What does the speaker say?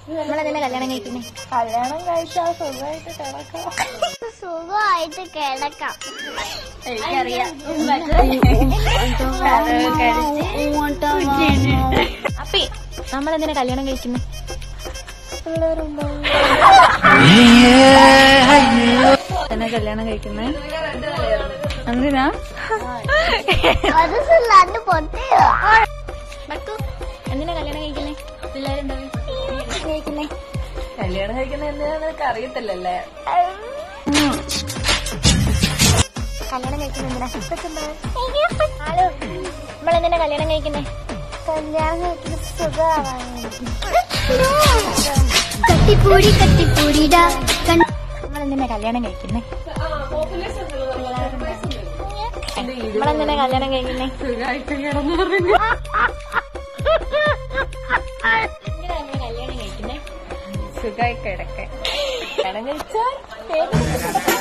നമ്മളെന്തിനാ കല്യാണം കഴിക്കുന്നേ? കല്യാണം കഴിച്ചാൽ സുഖമായിട്ട് കിടക്കാം. സുഖമായിട്ട് കിടക്കാം. എനിക്കറിയാം. അപ്പി നമ്മളെന്തിനാ കല്യാണം കഴിക്കുന്നേ? എന്നെ കല്യാണം കഴിക്കുന്നേ എന്തിനാ? എന്തിനാ കല്യാണം കഴിക്കുന്നേ? പിള്ളേരുണ്ടോ കഴിക്കുന്നേ? കല്യാണം കഴിക്കുന്ന എന്തിനാ നിനക്ക് അറിയത്തില്ലല്ലേ? കല്യാണം കഴിക്കുന്ന നമ്മളെന്തിനാ കല്യാണം കഴിക്കുന്നേ? കല്യാണം കഴിക്കുന്ന സുഖമാവാൻ. നമ്മളെന്തിനാ കല്യാണം കഴിക്കുന്നേ? നമ്മളെന്തിനാ കല്യാണം കഴിക്കുന്നേ? സുഖമായിട്ട് കിടന്നു പറഞ്ഞു. കല്യാണം കഴിക്കുന്നേ? സുഖമായി കിടക്കാൻ. കല്യാണം കഴിച്ചാൽ